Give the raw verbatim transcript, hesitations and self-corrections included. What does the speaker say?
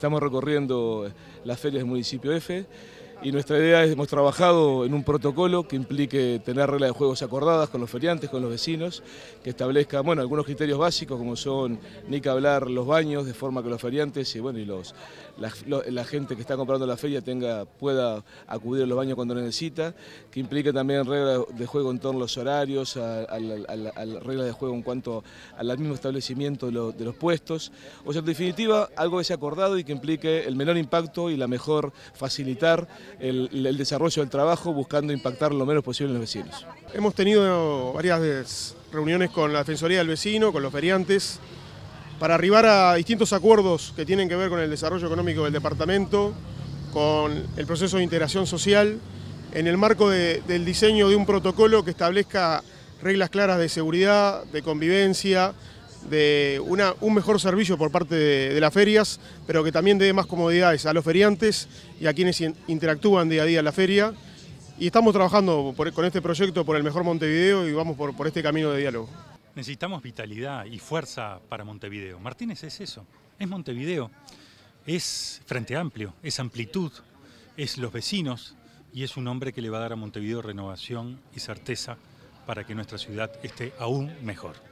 Estamos recorriendo las ferias del municipio F y nuestra idea es, hemos trabajado en un protocolo que implique tener reglas de juegos acordadas con los feriantes, con los vecinos, que establezca bueno, algunos criterios básicos como son ni que hablar los baños, de forma que los feriantes y, bueno, y los, la, la gente que está comprando la feria tenga, pueda acudir a los baños cuando necesita, que implique también reglas de juego en torno a los horarios, a, a, a, a, a reglas de juego en cuanto al mismo establecimiento de, lo, de los puestos. O sea, en definitiva, algo que sea acordado y que implique el menor impacto y la mejor facilitar El, el desarrollo del trabajo, buscando impactar lo menos posible en los vecinos. Hemos tenido varias reuniones con la Defensoría del Vecino, con los feriantes, para arribar a distintos acuerdos que tienen que ver con el desarrollo económico del departamento, con el proceso de integración social, en el marco de, del diseño de un protocolo que establezca reglas claras de seguridad, de convivencia, de una, un mejor servicio por parte de, de las ferias, pero que también dé más comodidades a los feriantes y a quienes interactúan día a día en la feria. Y estamos trabajando por, con este proyecto por el mejor Montevideo y vamos por, por este camino de diálogo. Necesitamos vitalidad y fuerza para Montevideo. Martínez es eso, es Montevideo, es Frente Amplio, es amplitud, es los vecinos y es un hombre que le va a dar a Montevideo renovación y certeza para que nuestra ciudad esté aún mejor.